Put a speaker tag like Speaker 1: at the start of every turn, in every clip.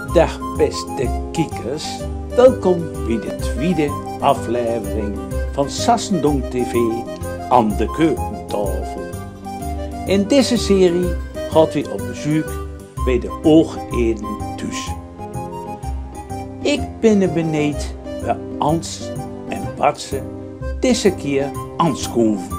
Speaker 1: Dag beste kijkers, welkom bij de tweede aflevering van Sassendonk TV aan de keukentafel. In deze serie gaat we op bezoek bij de Oogeden thuis. Ik ben er benieuwd waar Ans en Bartse deze keer aanschoven.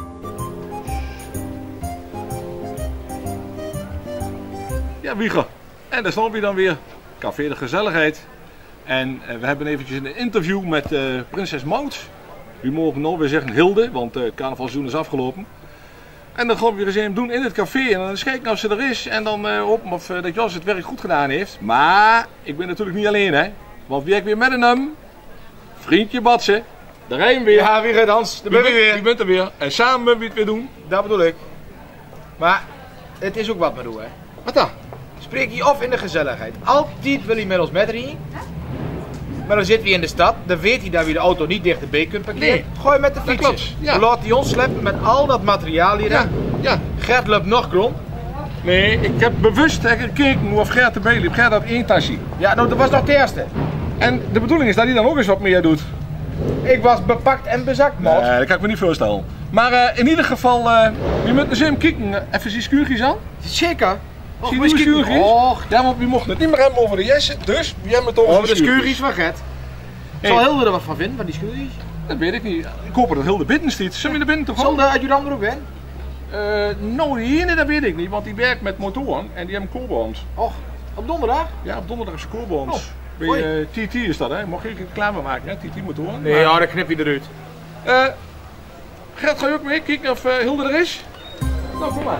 Speaker 2: Ja, Wieger. En daar staan we dan weer. Café de Gezelligheid. En we hebben eventjes een interview met prinses Maud. We mogen nou weer zeggen Hilde, want het carnavalseizoen is afgelopen. En dan gaan we weer eens even doen in het café. En dan eens kijken of ze er is. En dan hopen of dat Jos het werk goed gedaan heeft. Maar ik ben natuurlijk niet alleen, hè. Want wie ik weer met een vriendje Batse. Daar rijden we weer.
Speaker 3: Ja, weer Hans. Daar ben je weer.
Speaker 2: Wie bent er weer. En samen moeten we het weer doen.
Speaker 3: Dat bedoel ik. Maar het is ook wat me doen, hè.
Speaker 2: Wat dan?
Speaker 3: Spreek je of in de gezelligheid. Altijd wil hij met ons metrijden. Maar dan zitten we in de stad. Dan weet hij dat we de auto niet dichterbij kunt parkeren.
Speaker 2: Nee.
Speaker 3: Gooi met de fiets.
Speaker 2: klopt, ja.
Speaker 3: Dan laat hij ons sleppen met al dat materiaal hier.
Speaker 2: Ja, ja.
Speaker 3: Gert loopt nog grond.
Speaker 2: Nee, ik heb bewust gekeken of Gert erbij liep. Gert had één tasje.
Speaker 3: Ja, nou, dat was nog de eerste.
Speaker 2: En de bedoeling is dat hij dan ook eens wat meer doet.
Speaker 3: Ik was bepakt en bezakt, man.
Speaker 2: Nee, dat kan ik me niet voorstellen. Maar in ieder geval, we moeten eens even kijken. Even die schuurtjes aan.
Speaker 3: Zeker.
Speaker 2: Zie je die schuurtjes?
Speaker 3: Och,
Speaker 2: Ja, want we mochten het niet meer hebben over de jessen, dus we hebben het over
Speaker 3: de schuurtjes van Gert. Zal
Speaker 2: Hey.
Speaker 3: Hilde er wat van vinden, van die schuurtjes?
Speaker 2: Dat weet ik niet. Ik hoop dat Hilde binnen stiet. Zullen we er binnen toch
Speaker 3: Zal de adjudant er ook in?
Speaker 2: Nou, die ene dat weet ik niet, want die werkt met motoren en die hebben koolboons.
Speaker 3: Och, op donderdag?
Speaker 2: Ja, op donderdag is koolboons.
Speaker 3: Oh,
Speaker 2: Bij TT is dat, hè? Mocht je reclame maken, hè? TT motoren.
Speaker 3: Nee, ja, dat knip je eruit.
Speaker 2: Gert, ga je ook mee kijken of Hilde er is? Nou, kom maar.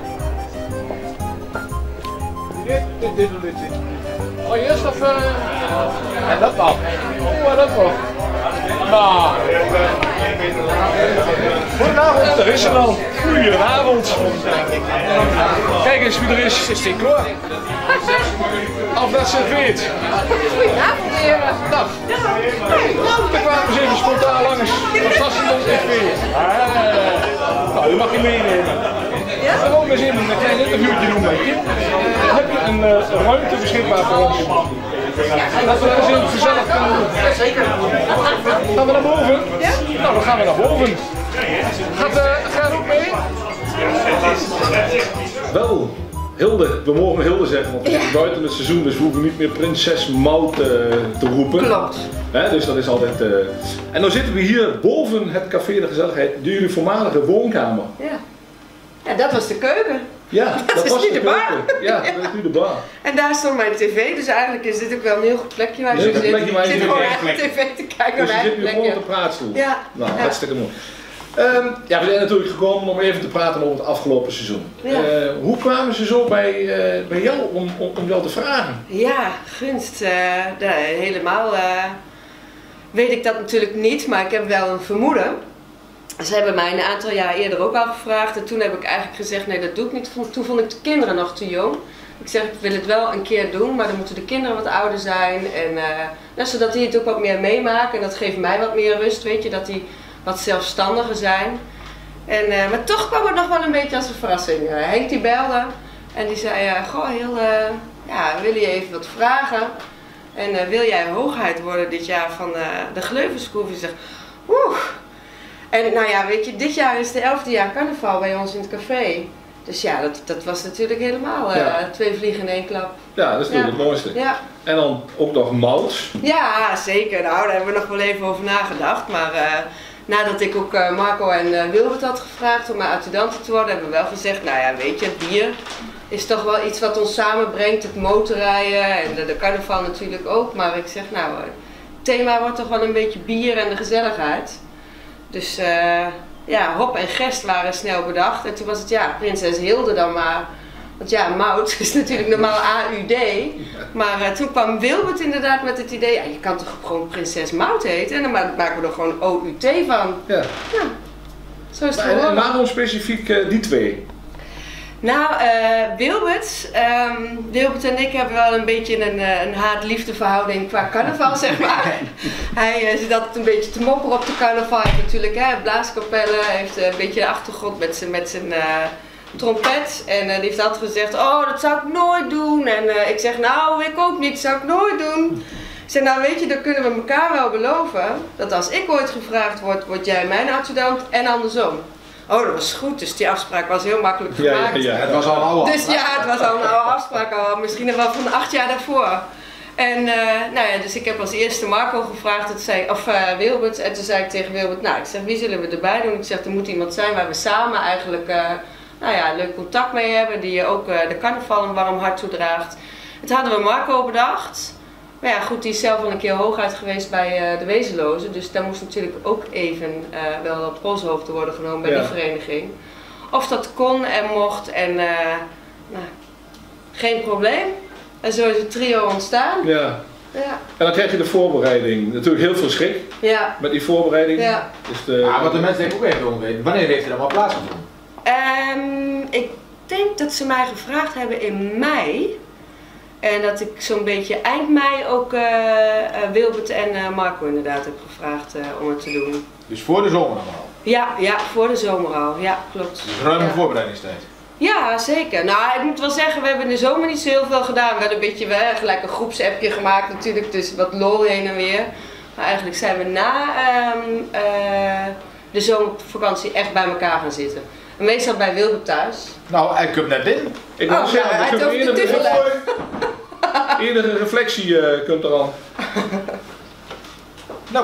Speaker 3: Dit.
Speaker 2: Oh, eerst of...
Speaker 3: En dat dan.
Speaker 2: Oh, dat nog. Nou.
Speaker 3: Goedenavond.
Speaker 2: Daar is ze al. Goedenavond. Kijk eens wie er is.
Speaker 3: Is die klaar?
Speaker 2: Of dat serveert.
Speaker 4: Goedenavond, heren.
Speaker 2: Dag. We kwamen eens even spontaan langs. Van Sassendonk TV. Nou, u mag je meenemen.
Speaker 4: Ja?
Speaker 2: We gaan eens even een klein interviewtje doen met je. Heb je een ruimte beschikbaar voor ons? Dat we eens even gezellig kunnen doen.
Speaker 3: Zeker.
Speaker 2: Gaan we naar boven?
Speaker 4: Ja?
Speaker 2: Nou, dan gaan we naar boven. Gaat ook mee? Wel, Hilde. We mogen Hilde zeggen, want we zijn buiten het seizoen, dus we hoeven niet meer prinses Maud te roepen.
Speaker 4: Klopt.
Speaker 2: Dus dat is altijd... En dan zitten we hier boven het Café de Gezelligheid, jullie voormalige woonkamer.
Speaker 4: Ja. Ja, dat was de keuken.
Speaker 2: Ja, dat
Speaker 4: is
Speaker 2: was
Speaker 4: nu
Speaker 2: de
Speaker 4: de bar.
Speaker 2: keuken. Ja, dat is nu de bar.
Speaker 4: En daar stond mijn tv, dus eigenlijk is dit ook wel een heel goed plekje waar je
Speaker 2: Heel
Speaker 4: zo
Speaker 2: goed
Speaker 4: zit.
Speaker 2: plekje waar je
Speaker 4: Je zit
Speaker 2: zit,
Speaker 4: gewoon
Speaker 2: ja,
Speaker 4: echt tv te kijken
Speaker 2: Dus
Speaker 4: naar
Speaker 2: je
Speaker 4: mijn
Speaker 2: zit nu
Speaker 4: eigen
Speaker 2: gewoon op de
Speaker 4: plekje.
Speaker 2: praatstoel.
Speaker 4: Ja.
Speaker 2: Nou,
Speaker 4: Ja.
Speaker 2: hartstikke mooi. Ja, we zijn natuurlijk gekomen om even te praten over het afgelopen seizoen.
Speaker 4: Ja.
Speaker 2: Hoe kwamen ze zo bij jou om jou te vragen?
Speaker 4: Ja, gunst. Helemaal weet ik dat natuurlijk niet, maar ik heb wel een vermoeden. Ze hebben mij een aantal jaar eerder ook al gevraagd en toen heb ik eigenlijk gezegd nee, dat doe ik niet. Toen vond ik de kinderen nog te jong. Ik zeg ik wil het wel een keer doen, maar dan moeten de kinderen wat ouder zijn. En, zodat die het ook wat meer meemaken en dat geeft mij wat meer rust, weet je, dat die wat zelfstandiger zijn. Maar toch kwam het nog wel een beetje als een verrassing. Henk die belde en die zei, goh wil je even wat vragen? En wil jij hoogheid worden dit jaar van de Gleuvenskoef? Ik zeg, oeh. En nou ja, weet je, dit jaar is de 11e jaar carnaval bij ons in het café. Dus ja, dat was natuurlijk helemaal twee vliegen in één klap.
Speaker 2: Ja, dat is natuurlijk het mooiste.
Speaker 4: Ja.
Speaker 2: En dan ook nog Maud.
Speaker 4: Ja, zeker. Nou, daar hebben we nog wel even over nagedacht. Maar nadat ik ook Marco en Wilbert had gevraagd om mijn adjudanten te worden, hebben we wel gezegd, nou ja, weet je, bier is toch wel iets wat ons samenbrengt. Het motorrijden en de carnaval natuurlijk ook. Maar ik zeg, nou, het thema wordt toch wel een beetje bier en de gezelligheid. Dus hop en gest waren snel bedacht. En toen was het prinses Hilde dan maar. Want ja, Maud is natuurlijk normaal AUD. Maar toen kwam Wilbert inderdaad met het idee, je kan toch gewoon prinses Maud heten? En dan maken we er gewoon OUT van.
Speaker 2: Ja.
Speaker 4: Zo is het
Speaker 2: En
Speaker 4: geworden.
Speaker 2: waarom specifiek die twee?
Speaker 4: Nou, Wilbert en ik hebben wel een beetje een haat-liefde verhouding qua carnaval, zeg maar. Hij zit altijd een beetje te mopperen op de carnaval. Hij heeft natuurlijk blaaskapellen, heeft een beetje de achtergrond met zijn trompet en die heeft altijd gezegd, oh dat zou ik nooit doen. En ik zeg, nou ik ook niet, dat zou ik nooit doen. Ik zeg, nou weet je, dan kunnen we elkaar wel beloven dat als ik ooit gevraagd word, word jij mijn adjudant en andersom. Oh, dat was goed, dus die afspraak was heel makkelijk gemaakt.
Speaker 3: Ja, het was al een oude
Speaker 4: Dus ja, het was al een oude afspraak, al, misschien wel van 8 jaar daarvoor. En nou ja, dus ik heb als eerste Marco gevraagd, Wilbert, en toen zei ik tegen Wilbert, nou ik zeg, wie zullen we erbij doen? Ik zeg, er moet iemand zijn waar we samen eigenlijk nou ja, leuk contact mee hebben, die ook de carnaval een warm hart toedraagt. Het hadden we Marco bedacht. Maar ja, goed, die is zelf al een keer hooguit geweest bij de Wezenlozen, dus daar moest natuurlijk ook even wel op polshoogte worden genomen bij die vereniging. Of dat kon en mocht en nou, geen probleem. En zo is het trio ontstaan.
Speaker 2: Ja.
Speaker 4: Ja.
Speaker 2: En dan krijg je de voorbereiding. Natuurlijk heel veel schrik met die voorbereiding.
Speaker 4: Ja.
Speaker 2: Dus
Speaker 3: wat de mensen denk ik ook even weten. Wanneer heeft er allemaal plaatsgevonden?
Speaker 4: Ik denk dat ze mij gevraagd hebben in mei. En dat ik zo'n beetje eind mei ook Wilbert en Marco inderdaad heb gevraagd om het te doen.
Speaker 3: Dus voor de zomer allemaal?
Speaker 4: Ja, voor de zomer al. Ja, klopt.
Speaker 3: Dus ruime voorbereidingstijd?
Speaker 4: Ja, zeker. Nou, ik moet wel zeggen, we hebben in de zomer niet zo heel veel gedaan. We hadden een beetje gelijk een groepsappje gemaakt natuurlijk, dus wat lol heen en weer. Maar eigenlijk zijn we na de zomervakantie echt bij elkaar gaan zitten. En meestal bij Wilbert thuis.
Speaker 3: Nou, hij komt net in.
Speaker 2: Ik wil zeggen,
Speaker 4: hij heeft over de tufel.
Speaker 2: Eerdere reflectie komt er al.
Speaker 3: Nou.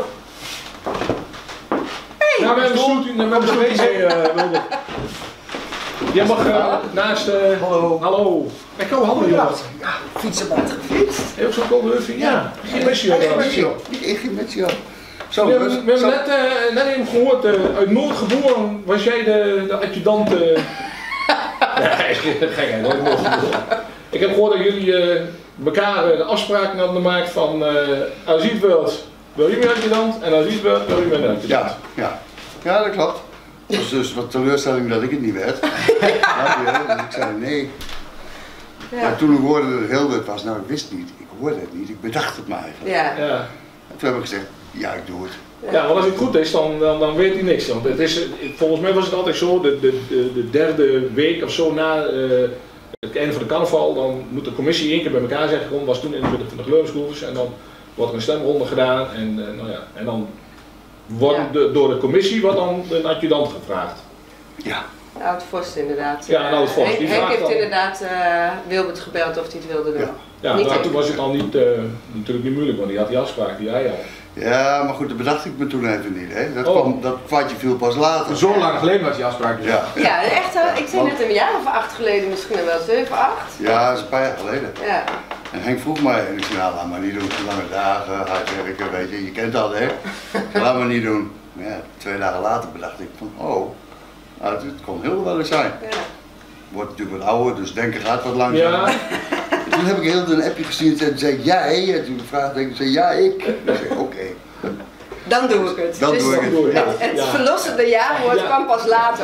Speaker 2: Hey, nou, we hebben een stoeltje Wilbert. Jij mag naast... Hallo. Ik kan handen, joh.
Speaker 5: Ja, fietsen maar. Gefietst.
Speaker 2: Heel zo'n cold huffing, ja. Geen mesje op.
Speaker 5: Geen mesje op.
Speaker 2: We hebben net even gehoord, uit Noord geboren was jij de adjudant. Nee, gekheid, Noord geboren. Ik heb gehoord dat jullie elkaar de afspraken hadden gemaakt van als je het wilt, wil je mijn adjudant en als je het wilt, wil je mijn adjudant.
Speaker 5: Ja, dat klopt. Het was dus wat teleurstelling dat ik het niet werd. Dus ik zei nee. Ja. Maar toen ik hoorde dat het Hilde was, nou ik wist niet, ik hoorde het niet, ik bedacht het maar eigenlijk.
Speaker 4: Ja.
Speaker 5: En toen heb ik gezegd, ja ik doe het.
Speaker 2: Ja, want als het goed is, dan weet hij niks. Want het is, volgens mij was het altijd zo, de derde week of zo na het einde van de carnaval, dan moet de commissie 1 keer bij elkaar zijn gekomen, was toen in de Gleumsgroeves en dan wordt er een stemronde gedaan en, nou ja, en dan wordt door de commissie wordt dan een adjudant gevraagd.
Speaker 5: Ja.
Speaker 4: Oud-Vorst inderdaad.
Speaker 2: Ja, een Oud-Vorst.
Speaker 4: Henk heeft inderdaad Wilbert gebeld of hij het wilde doen.
Speaker 2: Ja, nou, toen was het al niet, natuurlijk niet moeilijk, want die had die afspraak die hij had.
Speaker 5: Ja, maar goed, dat bedacht ik me toen even niet. Hè. Dat kwartje viel pas later.
Speaker 3: Zo lang geleden was die afspraak. Dus.
Speaker 4: Ja, echt, ik zei net een jaar of 8 geleden, misschien wel 7, 8.
Speaker 5: Ja, dat is een paar jaar geleden.
Speaker 4: Ja.
Speaker 5: En Henk vroeg mij, en ik zei, nou, laat maar niet doen, lange dagen, hard werken, weet je kent dat hè. Laat maar niet doen. Maar ja, 2 dagen later bedacht ik van, oh, nou, het kon heel wel eens zijn.
Speaker 4: Ja.
Speaker 5: Wordt natuurlijk wat ouder, dus denken gaat wat langzamer. Ja. Toen heb ik heel een appje gestuurd en zei jij, en toen vraagde ik, zei ja ik. Ik zei oké.
Speaker 4: Dan doe ik het.
Speaker 5: Dan
Speaker 4: dus
Speaker 5: doe ik het.
Speaker 4: Het verlossende jaarwoord kwam pas later.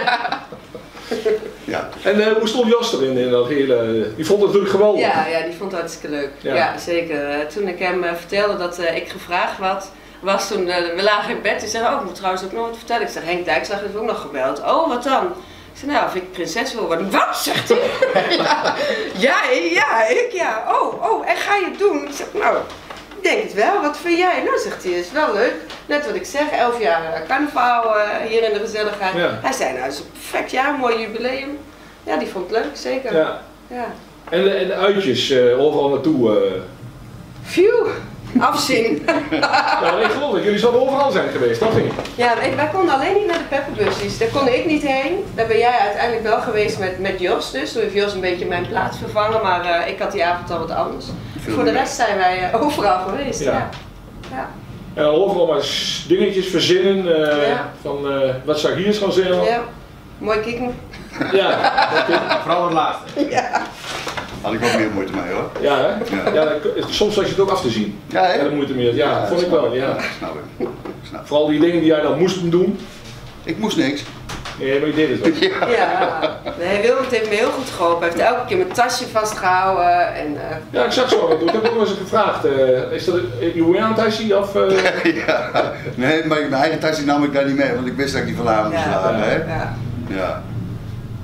Speaker 5: Ja.
Speaker 2: En hoe stond Jos erin in dat hele, die vond het natuurlijk geweldig.
Speaker 4: Ja, die vond het hartstikke leuk. Ja, zeker. Toen ik hem vertelde dat ik gevraagd was toen, we lagen in bed, hij zei, oh ik moet trouwens ook nog wat vertellen. Ik zeg, Henk Dijkslag heeft ook nog gebeld. Oh, wat dan? Ik zei, nou, of ik prinses wil worden. Wat, zegt hij? Ja. Oh, en ga je het doen? Ik zeg, nou, ik denk het wel. Wat vind jij? Nou, zegt hij, is wel leuk. Net wat ik zeg, 11 jaar carnaval hier in de gezelligheid. Ja. Hij zei, nou, het is een perfect jaar, mooi jubileum. Ja, die vond het leuk, zeker.
Speaker 2: Ja. En de uitjes overal naartoe?
Speaker 4: Phew, afzien.
Speaker 2: Ja, ik geloof dat jullie zouden overal zijn geweest, toch niet?
Speaker 4: Ja, wij konden alleen niet naar de pepperbusjes. Daar kon ik niet heen. Daar ben jij uiteindelijk wel geweest met Jos dus. Toen heeft Jos een beetje mijn plaats vervangen, maar ik had die avond al wat anders. Voor de rest zijn wij overal geweest, ja.
Speaker 2: En overal maar dingetjes verzinnen van wat zou ik hier gaan zeggen?
Speaker 4: Ja, mooi kieken.
Speaker 2: Ja,
Speaker 3: vooral het laatste.
Speaker 4: Ja.
Speaker 5: Had ik ook meer moeite mee hoor.
Speaker 2: Ja, hè? Ja, soms was je het ook af te zien.
Speaker 5: Ja, hè?
Speaker 2: De moeite meer. Ja, vond ik wel. Ja.
Speaker 5: Snap ik.
Speaker 2: Vooral die dingen die jij dan moest doen.
Speaker 5: Ik moest niks.
Speaker 2: Nee, maar je deed het wel.
Speaker 4: Ja. Nee, Wilbert heeft me heel goed geholpen. Hij heeft elke keer mijn tasje vastgehouden. En,
Speaker 2: Ja, ik zag zo. Ik heb ook wel eens gevraagd, is dat uw tasje of...
Speaker 5: Ja. Nee, maar mijn eigen tasje nam ik daar niet mee, want ik wist dat ik die vandaan moest laten. Hè? Ja.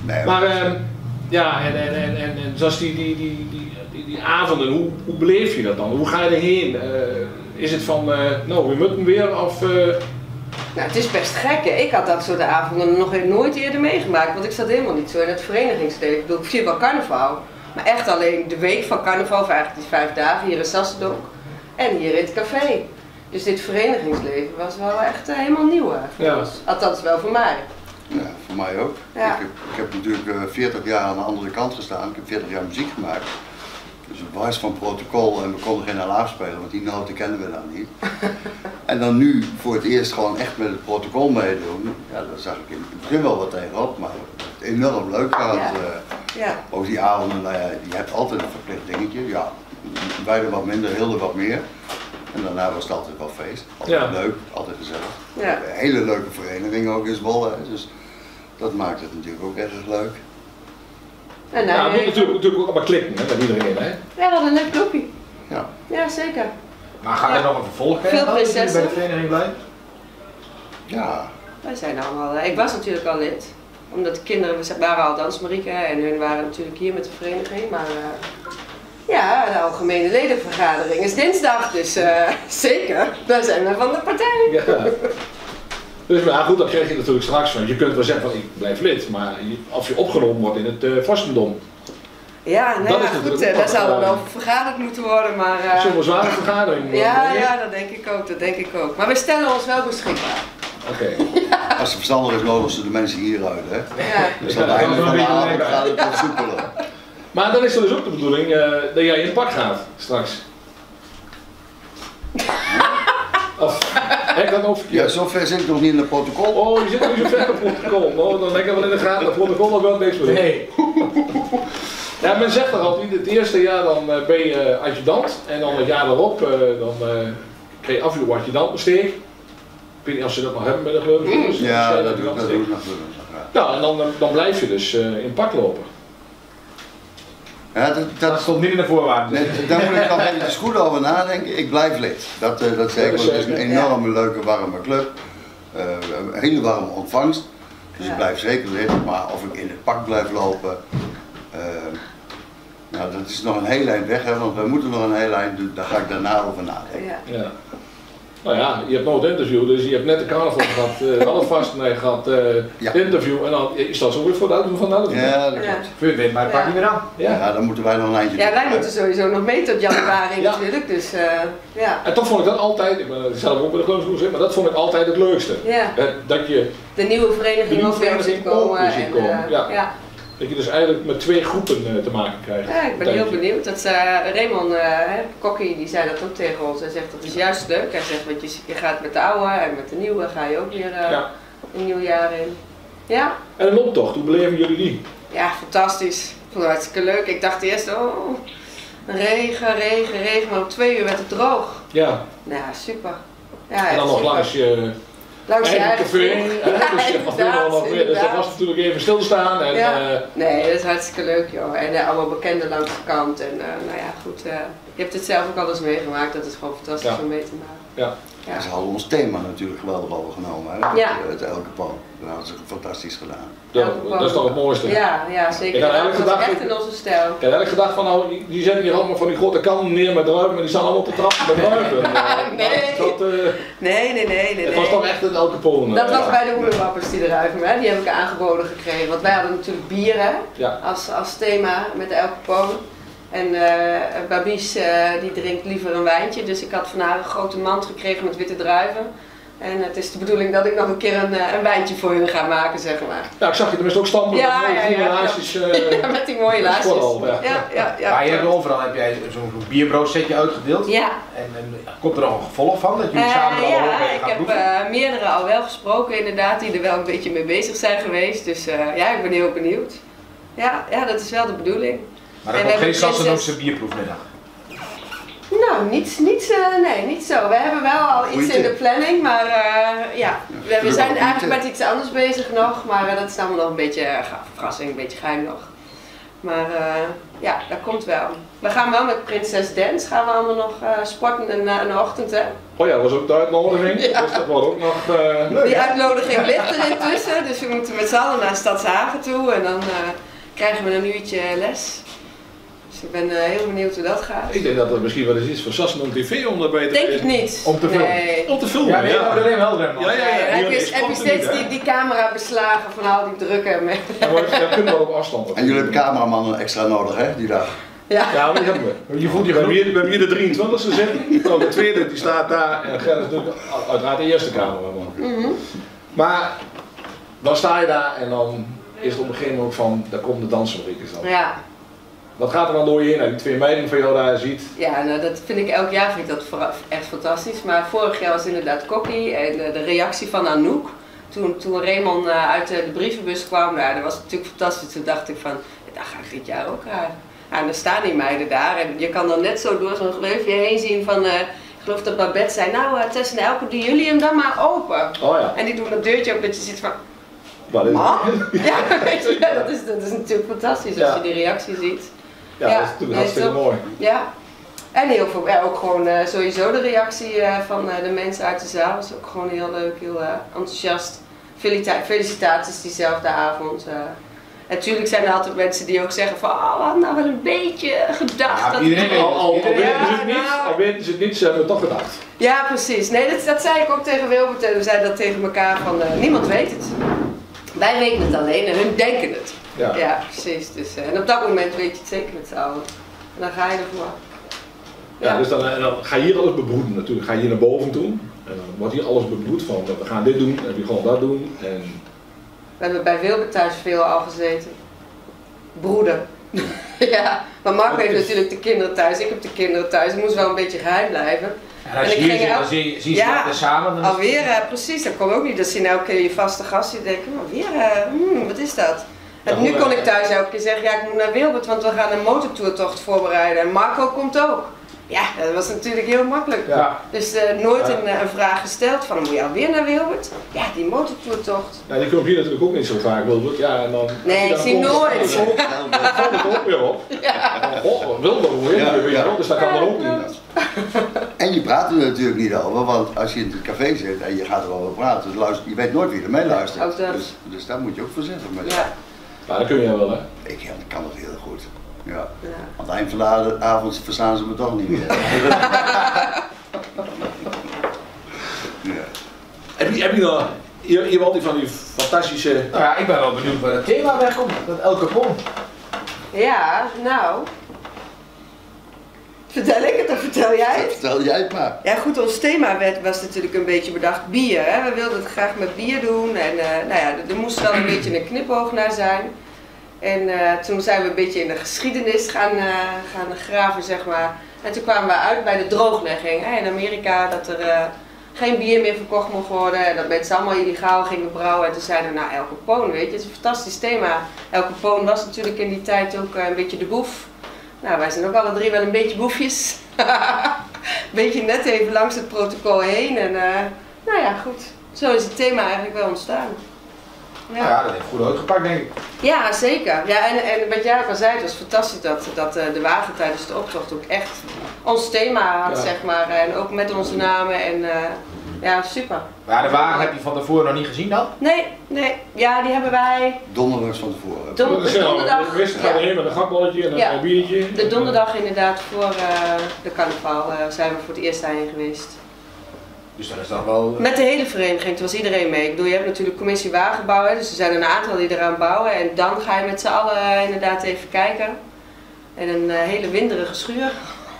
Speaker 5: Nee,
Speaker 2: Maar ja, en zoals die avonden, hoe beleef je dat dan? Hoe ga je erheen? Is het van, nou we moeten weer of...
Speaker 4: Nou, het is best gek. Hè? Ik had dat soort avonden nog nooit eerder meegemaakt, want ik zat helemaal niet zo in het verenigingsleven. Ik bedoel, ik vier wel carnaval, maar echt alleen de week van carnaval, of eigenlijk die 5 dagen hier in Sassendonk en hier in het café. Dus dit verenigingsleven was wel echt helemaal nieuw voor ons. Althans wel voor mij.
Speaker 5: Ja, voor mij ook.
Speaker 4: Ja.
Speaker 5: Ik heb natuurlijk 40 jaar aan de andere kant gestaan. Ik heb 40 jaar muziek gemaakt. Dus op basis van protocol en we konden geen alarm spelen, want die noten kennen we dan niet. En dan nu voor het eerst gewoon echt met het protocol meedoen. Ja, daar zag ik in het begin wel wat tegenop, maar het enorm leuk gehad.
Speaker 4: Ja.
Speaker 5: Ook die avonden, nou ja, je hebt altijd een verplicht dingetje. Ja, wij er wat minder, Hilde wat meer. En daarna was het altijd wel feest. Altijd leuk, altijd gezellig.
Speaker 4: Ja.
Speaker 5: Een hele leuke vereniging ook in Zwolle, dus dat maakt het natuurlijk ook erg leuk.
Speaker 4: En
Speaker 2: ja, het moet natuurlijk ook allemaal klikken hè, met iedereen. Hè?
Speaker 4: Ja, dat is een leuk clubje.
Speaker 5: Ja.
Speaker 4: Ja, zeker.
Speaker 3: Maar gaat er nog een vervolg
Speaker 4: Veel
Speaker 3: krijgen als jullie
Speaker 4: prinsessen.
Speaker 3: bij de vereniging blijven?
Speaker 5: Ja.
Speaker 4: Wij zijn allemaal, ik was natuurlijk al lid, omdat de kinderen, we waren al dansmarieke en hun waren natuurlijk hier met de vereniging, maar ja, de algemene ledenvergadering is dinsdag, dus zeker, daar zijn we van de partij.
Speaker 2: Ja. Dus maar goed, dan krijg je natuurlijk straks van, je kunt wel zeggen van ik blijf lid, maar als je opgenomen wordt in het vorstendom.
Speaker 4: Ja, nee,
Speaker 2: dat
Speaker 4: maar goed, daar zal er wel vergaderd moeten worden, maar...
Speaker 2: Zo'n zware vergadering.
Speaker 4: Ja, dat denk ik ook, Maar we stellen ons wel beschikbaar.
Speaker 2: Oké.
Speaker 5: Als het verstandig is, nodigen ze de mensen hieruit, hè?
Speaker 4: Ja.
Speaker 5: Dus aan het einde van de avond gaat het wat soepeler.
Speaker 2: Maar dan is er dus ook de bedoeling dat jij in het pak gaat, straks. Of, heb ik dat nog verkeerd?
Speaker 5: Ja, zover zit ik nog niet in het protocol.
Speaker 2: Oh, je zit nog niet zo ver in het protocol. Oh, dan denk ik wel in de gaten, het protocol nog wel niks meer.
Speaker 3: Nee.
Speaker 2: Ja, men zegt er altijd, het eerste jaar dan ben je adjudant en dan het jaar daarop dan krijg je afvuur adjudantbesteeg. Ik weet niet of ze dat nog hebben bij de gemeente.
Speaker 5: Ja, dat doe ik nog.
Speaker 2: Nou, en dan blijf je dus in pak lopen.
Speaker 5: Ja,
Speaker 3: Dat stond niet in de voorwaarden.
Speaker 5: Nee, daar moet ik nog eventjes goed over nadenken. Ik blijf lid. Dat zeg ik, want het is een enorme leuke warme club. Een hele warme ontvangst. Dus ik blijf zeker lid, maar of ik in het pak blijf lopen, nou, dat is nog een heel eind weg, hè, want we moeten nog een heel eind, dus daar ga ik daarna over nadenken.
Speaker 2: Ja. Nou ja, je hebt nooit interview, dus je hebt net de carnaval gehad, halfvast gehad, interview en dan is dat zo weer voor de auto van de auto.
Speaker 5: Ja, dat klopt.
Speaker 3: Vuur wint, maar het pak niet meer aan.
Speaker 5: Ja, dan moeten wij nog een eindje
Speaker 4: Ja, wij moeten sowieso nog mee tot januari natuurlijk, dus ja.
Speaker 2: En toch vond ik dat altijd, ik ben zelf ook bij de geloofsgroep, maar dat vond ik altijd het leukste.
Speaker 4: Ja.
Speaker 2: Dat je
Speaker 4: de nieuwe vereniging ook weer ziet komen.
Speaker 2: Ja. Dat je dus eigenlijk met 2 groepen te maken krijgt.
Speaker 4: Ja, ik ben heel benieuwd. Dat Raymond Kokkie, die zei dat ook tegen ons. Hij zegt dat is juist leuk. Hij zegt, want je gaat met de oude en met de nieuwe ga je ook weer een nieuw jaar in. Ja.
Speaker 2: En een optocht, hoe beleven jullie die?
Speaker 4: Ja, fantastisch. Ik vond het hartstikke leuk. Ik dacht eerst, regen, maar om 2 uur werd het droog.
Speaker 2: Ja.
Speaker 4: Nou, super. Ja,
Speaker 2: en dan nog
Speaker 4: super.
Speaker 2: langs je eigen café. Dus dat was natuurlijk even stilstaan. En,
Speaker 4: nee, dat is hartstikke leuk joh. En allemaal bekenden langs de kant. En nou ja, goed. Je hebt het zelf ook al eens meegemaakt. Dat is gewoon fantastisch om mee te maken.
Speaker 2: Ja.
Speaker 5: Ja. Ze hadden ons thema natuurlijk geweldig overgenomen, hè?
Speaker 4: Ja.
Speaker 5: Het Elke Pan. Dat hadden ze fantastisch gedaan.
Speaker 2: Dat is toch het mooiste.
Speaker 4: Ja, zeker. Dat was echt in onze stijl.
Speaker 2: Ik had eigenlijk gedacht van nou, die zetten hier allemaal van die grote kannen neer met druiven, maar die staan allemaal op de trap met druiven.
Speaker 4: Nee.
Speaker 2: Het was toch echt het Elke Pan.
Speaker 4: Dat was bij de hoelenwappers die druiven, hè? Die heb ik aangeboden gekregen. Want wij hadden natuurlijk bier als thema met de Elke Pan. En Babies die drinkt liever een wijntje, dus ik had van haar een grote mand gekregen met witte druiven. En het is de bedoeling dat ik nog een keer een wijntje voor hun ga maken, zeg maar.
Speaker 2: Ja, ik zag je tenminste ook stampen met mooie laarsjes.
Speaker 4: Met die mooie laarsjes. Ja.
Speaker 3: Maar je hebt overal heb jij zo'n bierbroodssetje uitgedeeld.
Speaker 4: Ja.
Speaker 3: En komt er nog een gevolg van, dat jullie samen er al over gaan proeven?
Speaker 4: Ik heb meerdere al wel gesproken inderdaad, die er wel een beetje mee bezig zijn geweest. Dus ja, ik ben heel benieuwd. Ja, dat is wel de bedoeling.
Speaker 3: Maar er komt geen Sassendonckse bierproefmiddag?
Speaker 4: Nou, niet zo. We hebben wel al iets in de planning, maar we zijn eigenlijk met iets anders bezig nog, maar dat is allemaal nog een beetje verrassing, een beetje geheim nog. Maar ja, dat komt wel. We gaan wel met Prinses Dance, gaan we allemaal nog sporten in de ochtend, hè?
Speaker 2: Oh ja, dat was ook de uitnodiging.
Speaker 4: Ja.
Speaker 2: Dus dat wordt ook nog leuk.
Speaker 4: Die uitnodiging ligt er intussen, dus we moeten met z'n allen naar Stadshaven toe en dan krijgen we een uurtje les. Dus ik ben heel benieuwd hoe dat gaat.
Speaker 2: Ik denk dat dat misschien wel eens is voor Sassendong TV om daarbij te
Speaker 4: Denk ik niet.
Speaker 3: Om te filmen.
Speaker 4: Nee.
Speaker 2: Om te filmen,
Speaker 3: Ja, nee,
Speaker 2: ja.
Speaker 3: alleen wel remmen.
Speaker 2: Ja, ja, ja.
Speaker 4: Heb je
Speaker 2: sport er
Speaker 4: steeds
Speaker 2: niet,
Speaker 4: die camera beslagen van al die drukken mee.
Speaker 2: hè. Maar dat kunnen we op afstand.
Speaker 5: En jullie hebben cameraman extra nodig, hè, die dag.
Speaker 4: Ja.
Speaker 2: Ja, die hebben we.
Speaker 3: Je voelt je
Speaker 2: We hebben
Speaker 3: genoeg.
Speaker 2: hier de 23e zitten. Nou, de tweede die staat daar en Gerrit is natuurlijk uiteraard de eerste cameraman. Maar dan sta je daar en dan is het op een gegeven moment ook van, daar komt de dansfabriek dan.
Speaker 4: Ja.
Speaker 2: Wat gaat er dan door je heen? Die twee meiden van jou daar ziet.
Speaker 4: Ja, nou, dat vind ik elk jaar echt fantastisch. Maar vorig jaar was inderdaad Kokkie en de reactie van Anouk. Toen Raymond uit de brievenbus kwam, nou, dat was natuurlijk fantastisch. Toen dacht ik van, dat ga ik dit jaar ook krijgen. Nou, en dan staan die meiden daar en je kan dan net zo door zo'n gleufje heen zien van, ik geloof dat Babette zei, nou Tess en Elke, doen jullie hem dan maar open.
Speaker 2: Oh ja.
Speaker 4: En die doen dat deurtje ook dat je ziet van,
Speaker 2: Wat is
Speaker 4: ma?
Speaker 2: het?
Speaker 4: Ja, weet je, dat is natuurlijk fantastisch als
Speaker 2: Ja.
Speaker 4: je die reactie ziet.
Speaker 2: Ja, dat is natuurlijk hartstikke mooi.
Speaker 4: Ja. En heel veel, ook gewoon sowieso de reactie van de mensen uit de zaal was ook gewoon heel leuk, heel enthousiast. Felicitaties diezelfde avond. En natuurlijk zijn er altijd mensen die ook zeggen van, we hadden nou wel een beetje gedacht.
Speaker 3: Ja,
Speaker 4: dat
Speaker 3: iedereen weet
Speaker 2: Al weten ze het niet,
Speaker 4: nou.
Speaker 2: al weten ze het niet, ze hebben het toch gedacht.
Speaker 4: Ja, precies. Nee, dat zei ik ook tegen Wilbert en we zeiden dat tegen elkaar van, niemand weet het. Wij weten het alleen en hun denken het.
Speaker 2: Ja.
Speaker 4: Ja, precies. Dus, en op dat moment weet je het zeker met z'n allen. En dan ga je ervoor.
Speaker 2: Ja, dus dan ga je hier alles bebroeden natuurlijk. Ga je hier naar boven toe en dan wordt hier alles bebroed van, we gaan dit doen en we gaan dat doen. En...
Speaker 4: We hebben bij Wilbert thuis veel al gezeten. Broeden. Ja, maar Marco heeft natuurlijk de kinderen thuis, ik heb de kinderen thuis. Het moest wel een beetje geheim blijven.
Speaker 3: En als je hier zit, dan zie je
Speaker 4: Ja,
Speaker 3: ze samen. Dan is-
Speaker 4: Alweer, precies. Dat kon ook niet. Dat zien elke keer je vaste gasten denken, maar weer, wat is dat? En
Speaker 2: Ja,
Speaker 4: nu
Speaker 2: goed,
Speaker 4: kon ik thuis elke keer zeggen, ja ik moet naar Wilbert, want we gaan een motortoertocht voorbereiden. En Marco komt ook. Ja, dat was natuurlijk heel makkelijk.
Speaker 2: Ja.
Speaker 4: Dus nooit een vraag gesteld van, moet je alweer naar Wilbert? Ja, die motortoertocht.
Speaker 2: Ja, die komt hier natuurlijk ook niet zo vaak, Wilbert. Ja, en dan...
Speaker 4: Nee, ik zie nooit.
Speaker 2: Dan valt het ook weer op.
Speaker 4: Ja.
Speaker 2: Oh, Wilbert, hoe heet je weer? Dus dat kan dan ook niet.
Speaker 5: En je praat er natuurlijk niet over, want als je in het café zit en je gaat er over praten, dus je weet nooit wie er mee luistert.
Speaker 4: Ook dat.
Speaker 5: Dus daar moet je ook voor zitten. Maar
Speaker 4: Ja.
Speaker 2: Maar dat kun je wel, hè?
Speaker 5: ik kan het heel goed. Ja.
Speaker 4: Ja.
Speaker 5: Aan het eind van de avond verstaan ze me toch niet meer. Ja.
Speaker 2: Heb je nog iemand die van die fantastische...
Speaker 3: Nou ja, ik ben wel benieuwd waar het thema wegkomt. Dat elke pom.
Speaker 4: Ja, nou. Vertel ik het of vertel jij het?
Speaker 5: Vertel jij het maar.
Speaker 4: Ja goed, ons thema was natuurlijk een beetje bedacht bier. Hè? We wilden het graag met bier doen en nou ja, er moest wel een beetje een knipoog naar zijn. En toen zijn we een beetje in de geschiedenis gaan graven, zeg maar. En toen kwamen we uit bij de drooglegging hè? In Amerika, dat er geen bier meer verkocht mocht worden en dat mensen allemaal illegaal gingen brouwen. En toen zeiden we, nou El Capone, weet je, het is een fantastisch thema. El Capone was natuurlijk in die tijd ook een beetje de boef. Nou, wij zijn ook alle drie wel een beetje boefjes. Een beetje net even langs het protocol heen en nou ja, goed. Zo is het thema eigenlijk wel ontstaan.
Speaker 3: Ja. Ja, dat heeft goed uitgepakt, denk ik.
Speaker 4: Ja, zeker. Ja, en wat jij ook al zei, het was fantastisch dat de wagen tijdens de optocht ook echt ons thema had,
Speaker 2: Ja.
Speaker 4: zeg maar. En ook met onze namen en ja, super.
Speaker 3: Maar de wagen heb je van tevoren nog niet gezien dan?
Speaker 4: Nee, ja, die hebben wij
Speaker 5: Donderdags van tevoren.
Speaker 4: donderdag.
Speaker 2: We wisten gaan heen met een gakballetje en
Speaker 4: Ja.
Speaker 2: een biertje.
Speaker 4: De donderdag inderdaad voor de carnaval zijn we voor het eerst daarheen geweest.
Speaker 3: Dus dat is dan wel...
Speaker 4: Met de hele vereniging, toen was iedereen mee. Ik bedoel, je hebt natuurlijk commissie wagenbouw, hè, dus er zijn een aantal die eraan bouwen. En dan ga je met z'n allen inderdaad even kijken. En een hele winderige schuur.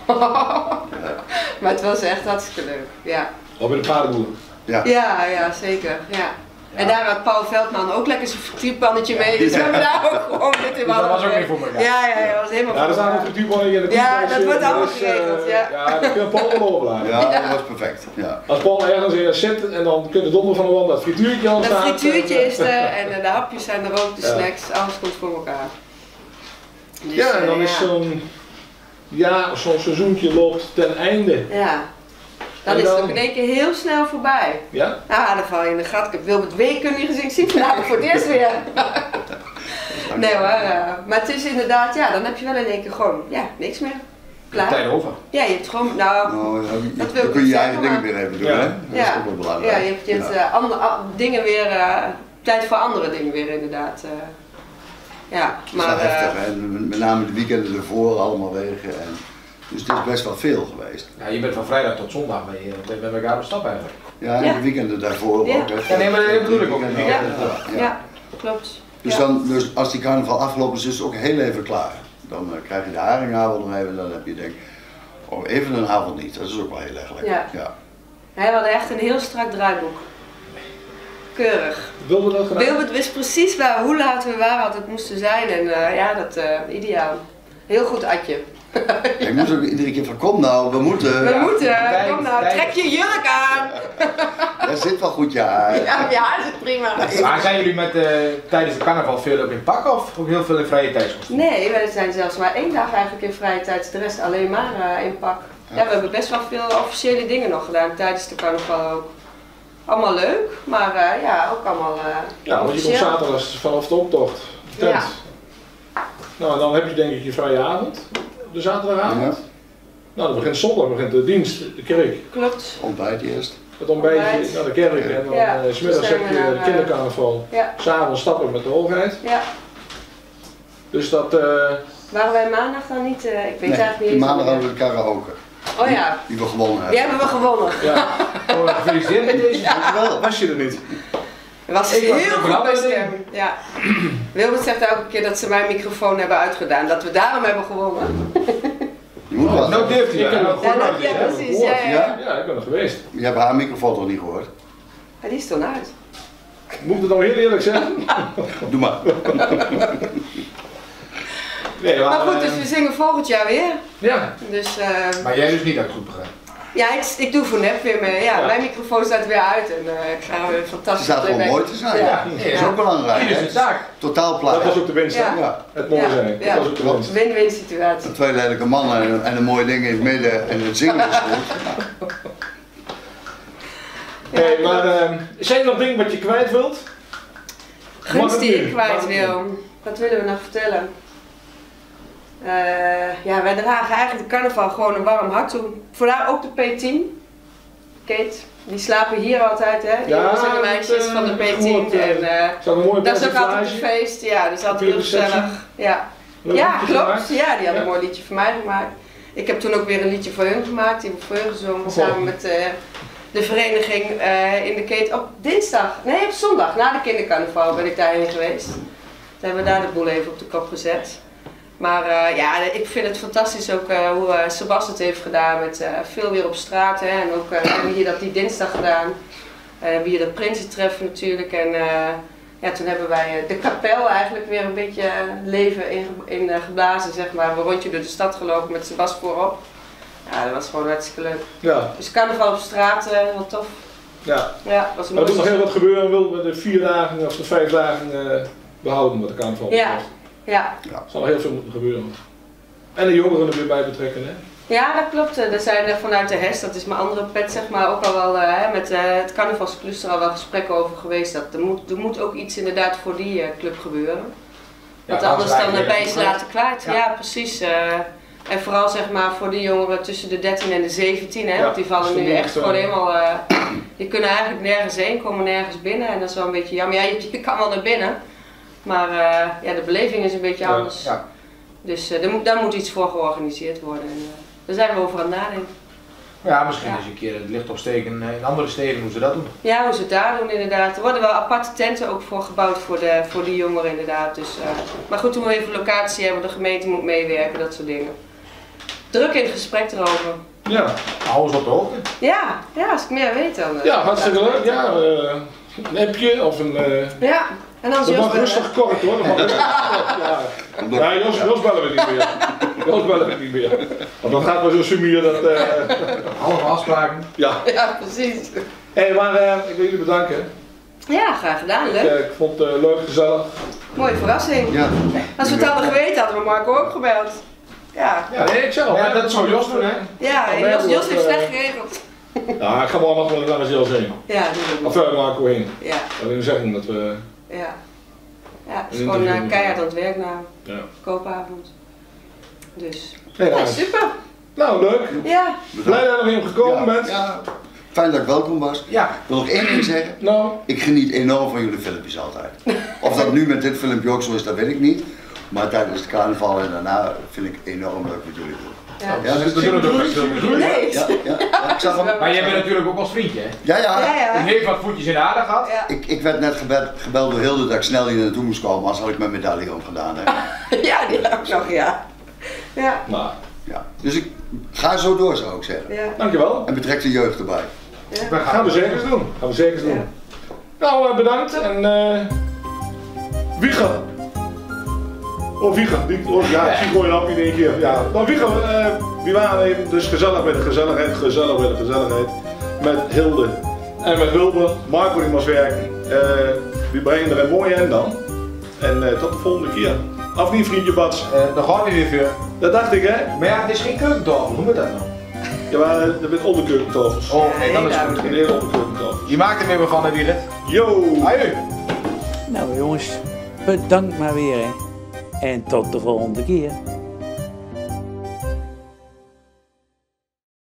Speaker 4: Maar het was echt hartstikke leuk, ja.
Speaker 2: Of bij de paardenboer.
Speaker 5: Ja.
Speaker 4: Ja, zeker, ja. En daar had Paul Veldman ook lekker zijn frituurpannetje mee, dus we hebben daar ook gewoon dit in.
Speaker 3: Dus dat was ook weer voor elkaar.
Speaker 4: Ja, dat was helemaal
Speaker 2: Ja, er
Speaker 4: voor
Speaker 2: staan ook
Speaker 4: elkaar.
Speaker 2: frituurbonnetje en de
Speaker 4: Ja,
Speaker 2: koekhuisje,
Speaker 4: dat wordt allemaal
Speaker 2: dus,
Speaker 4: geregeld, ja.
Speaker 2: Ja, dat kun je Paul wel overlaten.
Speaker 5: Ja, dat was perfect. Ja.
Speaker 2: Als Paul ergens zit en dan kun je donder van de wand dat frituurtje al
Speaker 4: Dat
Speaker 2: staan.
Speaker 4: frituurtje is er en de hapjes zijn er ook, de
Speaker 2: Ja.
Speaker 4: snacks, alles komt voor elkaar. Dus,
Speaker 2: Ja, en dan is zo'n seizoentje loopt ten einde.
Speaker 4: Ja, dan
Speaker 2: En
Speaker 4: is het
Speaker 2: dan-
Speaker 4: ook in één keer heel snel voorbij.
Speaker 2: Ja?
Speaker 4: Ah, dan val je in de gat. Ik heb Wilbert Week niet gezien. Ik zie vandaag voor het eerst weer. Nee hoor, maar het is inderdaad, ja, dan heb je wel in één keer gewoon, ja, niks meer. Klaar.
Speaker 3: Tijd over.
Speaker 4: Ja, je hebt gewoon, nou, dat wil
Speaker 5: dan
Speaker 4: ik
Speaker 5: kun je
Speaker 4: niet
Speaker 5: je eigen
Speaker 4: zeggen,
Speaker 5: dingen weer even doen,
Speaker 2: Ja.
Speaker 5: hè? Dat is ook wel belangrijk.
Speaker 4: Ja, je hebt dingen weer, tijd voor andere dingen weer inderdaad. Ja,
Speaker 5: Het is wel
Speaker 4: maar
Speaker 5: heftig, hè? Met name de weekenden ervoor, allemaal wegen. En, dus het is best wel veel geweest.
Speaker 3: Ja, je bent van vrijdag tot zondag met elkaar op stap eigenlijk.
Speaker 5: Ja, en
Speaker 4: Ja.
Speaker 5: de weekenden daarvoor
Speaker 4: Ja.
Speaker 5: ook. Hè?
Speaker 3: Ja, nee, maar dat bedoel ik ook.
Speaker 5: Weekenden
Speaker 3: Ja.
Speaker 4: ja, klopt.
Speaker 5: Dus,
Speaker 4: Ja.
Speaker 5: dus als die carnaval afgelopen is, is het ook heel even klaar. Dan krijg je de haringavond nog even en dan heb je denk ik, oh, even een avond niet. Dat is ook wel heel erg lekker.
Speaker 4: Ja.
Speaker 5: Ja.
Speaker 4: We hadden echt een heel strak draaiboek. Keurig.
Speaker 2: Wilde dat gedaan?
Speaker 4: Wilbert wist precies hoe laat we waren, wat het moesten zijn en ja, dat ideaal. Heel goed Adje.
Speaker 5: Ik moest ook iedere keer van, kom nou, we moeten.
Speaker 4: We moeten,
Speaker 3: tijd,
Speaker 4: kom nou,
Speaker 3: tijd.
Speaker 4: trek je jurk aan.
Speaker 5: Dat zit wel goed, ja.
Speaker 4: Ja, is het prima.
Speaker 3: Maar zijn jullie tijdens de carnaval veel ook in pak of ook heel veel in vrije tijdskosten?
Speaker 4: Nee, we zijn zelfs maar 1 dag eigenlijk in vrije tijd, de rest alleen maar in pak. Ja, we hebben best wel veel officiële dingen nog gedaan tijdens de carnaval ook. Allemaal leuk, maar ja, ook allemaal
Speaker 2: Ja, want je komt
Speaker 4: officieel.
Speaker 2: zaterdag vanaf de optocht. Tent.
Speaker 4: Ja.
Speaker 2: Nou, dan heb je denk ik je vrije avond. Op de zaterdagavond.
Speaker 5: Ja.
Speaker 2: Nou, dan begint zondag, begint de dienst, de kerk.
Speaker 4: Klopt.
Speaker 5: Ontbijt eerst.
Speaker 2: Het ontbijtje
Speaker 4: Ontbijt.
Speaker 2: naar de kerk en dan
Speaker 4: Ja,
Speaker 2: 's middags
Speaker 4: dan
Speaker 2: heb
Speaker 4: zijn
Speaker 2: je
Speaker 4: we
Speaker 2: de
Speaker 4: naar,
Speaker 2: kindercarnaval.
Speaker 4: Ja,
Speaker 2: S'avonds stappen met de hoogheid.
Speaker 4: ja.
Speaker 2: Dus dat,
Speaker 4: Waren wij maandag dan niet? Ik weet
Speaker 5: Nee,
Speaker 4: eigenlijk niet
Speaker 5: die
Speaker 4: eens
Speaker 5: maandag
Speaker 4: meer.
Speaker 5: hadden we de karaoke.
Speaker 4: Oh ja,
Speaker 5: Die we gewonnen
Speaker 4: die
Speaker 5: hebben.
Speaker 4: hebben we gewonnen.
Speaker 2: ja,
Speaker 3: Oh, gefeliciteerd met deze.
Speaker 5: Dankjewel.
Speaker 2: was je er niet.
Speaker 4: Het was
Speaker 3: Ik was
Speaker 4: heel
Speaker 3: er
Speaker 4: goed
Speaker 3: blauw
Speaker 4: bij
Speaker 3: mee.
Speaker 4: stem. Ja. Wilbert zegt elke keer dat ze mijn microfoon hebben uitgedaan, dat we daarom hebben gewonnen.
Speaker 5: Je moet wel.
Speaker 3: Nou durft hij
Speaker 2: Ik
Speaker 3: wel.
Speaker 2: heb het
Speaker 4: Ja,
Speaker 2: gehoord.
Speaker 4: ja,
Speaker 2: Ik heb het
Speaker 4: precies.
Speaker 2: gehoord.
Speaker 4: Ja, ja.
Speaker 5: Ja?
Speaker 2: Ja, ik ben er geweest.
Speaker 5: Je hebt haar microfoon toch niet gehoord?
Speaker 4: Ja, die is toen uit.
Speaker 2: Moet ik het nou heel eerlijk zeggen?
Speaker 5: Doe maar.
Speaker 2: Nee,
Speaker 4: Maar goed, dus we zingen volgend jaar weer.
Speaker 2: ja,
Speaker 4: Dus
Speaker 3: Maar jij dus niet, dat ik goed begrijp.
Speaker 4: ja, ik doe voor nep weer mee. Ja,
Speaker 2: Ja.
Speaker 4: mijn microfoon staat weer uit en ik ga weer
Speaker 5: Ze
Speaker 4: fantastisch
Speaker 5: staat gewoon
Speaker 4: playback.
Speaker 5: mooi te zijn.
Speaker 4: Ja.
Speaker 5: Dat is ook belangrijk.
Speaker 3: Ieder
Speaker 5: Hè?
Speaker 3: zijn taak.
Speaker 5: Totaalplaat.
Speaker 2: dat was ook de winst. hè?
Speaker 4: Ja.
Speaker 5: Ja.
Speaker 2: Het mooie
Speaker 4: Ja,
Speaker 2: zijn.
Speaker 4: ja.
Speaker 2: Dat was ook de winst.
Speaker 4: Win-win situatie.
Speaker 5: Twee lelijke mannen en een mooi ding in het midden en het zingen is goed.
Speaker 2: Hey, maar zijn er nog dingen wat je kwijt wilt?
Speaker 4: Gunst die
Speaker 2: Mag het
Speaker 4: ik
Speaker 2: nu?
Speaker 4: kwijt
Speaker 2: Mag het
Speaker 4: wil. Wat willen we nog vertellen? Ja, wij dragen eigenlijk de carnaval gewoon een warm hart toe. Vandaar ook de P10. Kate, die slapen hier altijd, hè? Die
Speaker 2: Ja,
Speaker 4: jongens en de meisjes
Speaker 2: dat,
Speaker 4: van de P10.
Speaker 2: gehoord,
Speaker 4: en,
Speaker 2: Is dat een mooie
Speaker 4: dat is ook altijd een
Speaker 2: persiflage?
Speaker 4: feest, ja, dat is altijd
Speaker 2: Goede
Speaker 4: heel gezellig.
Speaker 2: receptie?
Speaker 4: Ja,
Speaker 2: Leuk
Speaker 4: ja
Speaker 2: liedje
Speaker 4: klopt.
Speaker 2: gemaakt?
Speaker 4: Ja, die hadden
Speaker 2: Ja.
Speaker 4: een mooi liedje voor mij gemaakt. Ik heb toen ook weer een liedje voor hun gemaakt, die heb ik voor hun gezongen,
Speaker 2: Oh.
Speaker 4: samen met de vereniging in de Kate. Op dinsdag, nee op zondag, na de kindercarnaval ben ik daarheen geweest. Toen hebben we daar de boel even op de kop gezet. Maar ja, ik vind het fantastisch ook hoe Sebas het heeft gedaan met veel weer op straat. Hè, en ook we hebben hier dat die dinsdag gedaan. We hebben hier dat Prinsentreffen natuurlijk. En ja, toen hebben wij de kapel eigenlijk weer een beetje leven in geblazen, zeg maar. We rondje door de stad gelopen met Sebas voorop. Ja, dat was gewoon hartstikke leuk.
Speaker 2: Ja,
Speaker 4: Dus carnaval op straat, heel tof.
Speaker 2: ja.
Speaker 4: Ja, was een
Speaker 2: Maar er moet nog
Speaker 4: mooi
Speaker 2: heel wat gebeuren. Wil we de 4 dagen of de 5 dagen behouden met de carnaval?
Speaker 4: Ja. Ja.
Speaker 2: Er zal nog heel veel moeten gebeuren. En de jongeren er weer bij betrekken, hè?
Speaker 4: Ja, dat klopt. Er zijn er vanuit de HES, dat is mijn andere pet, zeg maar, ook al wel met het carnavalscluster al wel gesprekken over geweest. Dat er moet ook iets inderdaad voor die club gebeuren. Want anders dan ben je ze later kwijt.
Speaker 3: Ja.
Speaker 4: Ja, precies. En vooral zeg maar voor die jongeren tussen de 13 en de 17, hè,
Speaker 2: Ja,
Speaker 4: want die vallen
Speaker 2: dus
Speaker 4: nu
Speaker 2: die
Speaker 4: echt
Speaker 2: moeten,
Speaker 4: gewoon helemaal... die kunnen eigenlijk nergens heen, komen nergens binnen en dat is wel een beetje jammer. Ja, je kan wel naar binnen, maar ja, de beleving is een beetje
Speaker 2: Ja.
Speaker 4: anders.
Speaker 3: Ja.
Speaker 4: Dus daar moet iets voor georganiseerd worden. En, daar zijn we over aan het nadenken.
Speaker 3: Ja, misschien
Speaker 4: Ja.
Speaker 3: eens een keer het licht opsteken in andere steden hoe ze dat doen.
Speaker 4: Ja, hoe ze het daar doen inderdaad. Er worden wel aparte tenten ook voor gebouwd voor die jongeren inderdaad. Dus, maar goed, toen we even locatie hebben, de gemeente moet meewerken, dat soort dingen. Druk in het gesprek erover.
Speaker 2: Ja,
Speaker 3: Hou ons op de hoogte.
Speaker 4: Ja, als ik meer weet dan.
Speaker 2: ja hartstikke leuk. Ja, een appje of een...
Speaker 4: Ja, en dan
Speaker 2: dat mag
Speaker 4: Jos
Speaker 2: rustig kort hoor. Dat mag rustig kort, ja. Ja, Jos bellen we niet meer. Jos bellen we niet meer. Want dan gaat maar zo sumier dat...
Speaker 3: Halve afspraken.
Speaker 2: ja.
Speaker 4: Ja, precies.
Speaker 2: Hey, maar ik wil jullie bedanken.
Speaker 4: Ja, graag gedaan, leuk.
Speaker 2: Ik vond het leuk, gezellig.
Speaker 4: Mooie verrassing.
Speaker 5: Ja.
Speaker 4: Als we het hadden geweten, hadden we Marco ook gebeld. Ja,
Speaker 2: Ja, nee, ik zeg al.
Speaker 3: Ja, dat zou Jos doen, hè?
Speaker 4: ja en
Speaker 2: wij hebben
Speaker 4: Jos
Speaker 2: ook,
Speaker 4: heeft slecht geregeld.
Speaker 2: Ja, ik ga wel nog wel naar de heen.
Speaker 4: Ja, die doen
Speaker 2: Of
Speaker 4: we.
Speaker 2: Marco heen.
Speaker 4: Ja,
Speaker 2: Alleen zeggen dat we...
Speaker 4: ja. Ja, het is gewoon keihard aan het werk na koopavond. Dus, ja, super.
Speaker 2: Nou, leuk.
Speaker 4: Ja.
Speaker 2: Blij dat je nog even gekomen bent.
Speaker 5: Ja. Fijn dat ik welkom was.
Speaker 3: Ja.
Speaker 5: Ik wil nog één ding zeggen.
Speaker 2: Nou.
Speaker 5: Ik geniet enorm van jullie filmpjes altijd. Of dat nu met dit filmpje ook zo is, dat weet ik niet. Maar tijdens het carnaval en daarna vind ik enorm leuk wat jullie doen.
Speaker 4: Ja,
Speaker 2: dus we doen het ook met filmpjes.
Speaker 4: Nee.
Speaker 5: Ja, ik zag hem.
Speaker 3: Maar jij bent natuurlijk ook als vriendje, hè?
Speaker 5: Ja.
Speaker 3: Ik heeft wat voetjes in de aarde gehad.
Speaker 4: Ja.
Speaker 5: Ik werd net gebeld door Hilde dat ik snel hier naartoe moest komen, anders had ik mijn medaille om gedaan. Hè.
Speaker 4: Ja, die ook nog, ja. Ja.
Speaker 2: Nou,
Speaker 5: Ja. Dus ik ga zo door, zou ik zeggen.
Speaker 4: Ja.
Speaker 2: dankjewel.
Speaker 5: En betrek de jeugd erbij.
Speaker 4: Ja.
Speaker 2: Gaan we zeker doen. Gaan we zeker doen. Nou, bedankt en Wieger. Oh, Wieger. Ja, ik zie gewoon een hapje in één keer. Ja. Nou, Wieger, we waren even dus gezellig bij de gezelligheid. Met Hilde en met Wilber. Marco die moest werken. We brengen er een mooie eind dan. En tot de volgende keer. Of niet, vriendje Bats?
Speaker 3: Dan gaan we weer voor.
Speaker 5: Dat dacht ik, hè?
Speaker 3: Maar ja, het is geen keukentafel, hoe moet dat nou?
Speaker 5: Ja, maar er zijn onderkeukentafels.
Speaker 3: Oh, nee, dan is het goed.
Speaker 5: Een hele onderkeukentafel.
Speaker 3: Je maakt er weer wat van, hè, Wieert?
Speaker 5: Yo!
Speaker 3: Aju!
Speaker 1: Nou jongens, bedankt maar weer hè. En tot de volgende keer.